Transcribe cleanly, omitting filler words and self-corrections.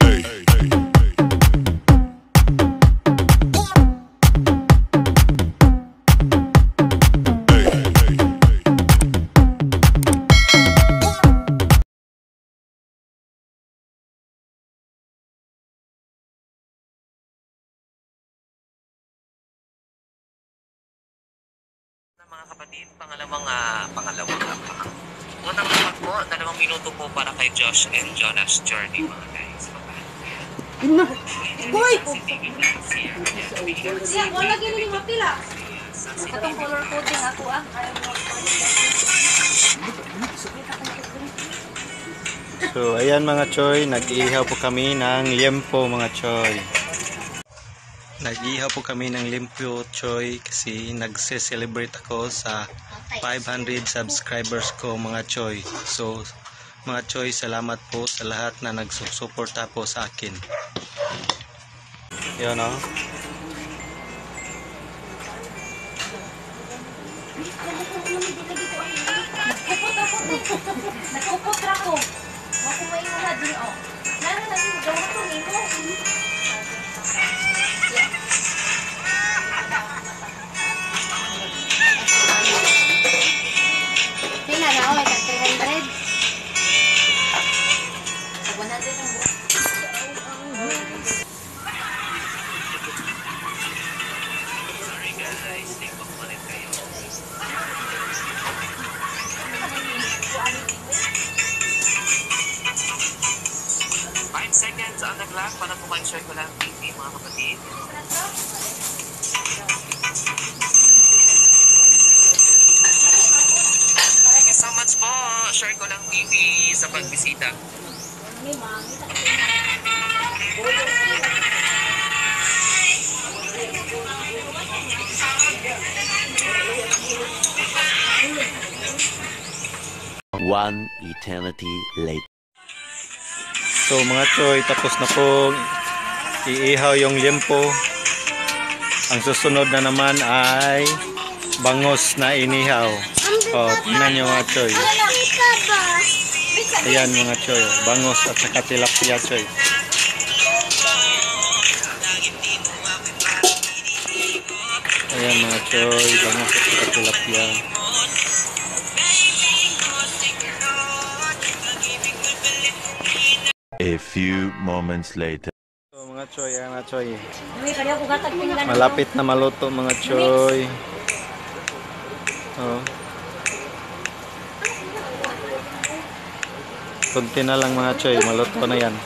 Mga kapatid, unang lapat po, 2 minuto po para kay Josh and Jonas Journey, mga guys. Boy! Siya, wala gini ni mapila. Katong color coding ako ah. So ayan mga choy, nag-ihaw po kami ng liempo mga choy. Nag-ihaw po kami ng liempo choy kasi nagse-celebrate ako sa 500 subscribers ko mga choy. So mga choy, salamat po sa lahat na nagsusuporta po sa akin. Yun o. Nagkupot ra ko. Ako may mga din oh. Nara na din gawa ko nimo. Pila na oy, 300. Sa 100 ang buo. Sorry guys, TikTok pa rin kayo. 5 seconds on the clock para po mag-share ko lang TV, mga kapatid. Thank you so much po. Share ko lang TV sa pagbisita. One eternity later. So mga choy, tapos na po iihaw yung liempo. Ang susunod na naman ay bangos na inihaw. O, tingnan nyo mga choy. Ayan mga choy, bangos at saka tilapia choy. Ayan mga choy, bangos at saka tilapia. A few moments later. So mga choy, ayan mga choy. Malapit na maluto mga choy. Oh. Kunti na lang mga choy, maluto na yan.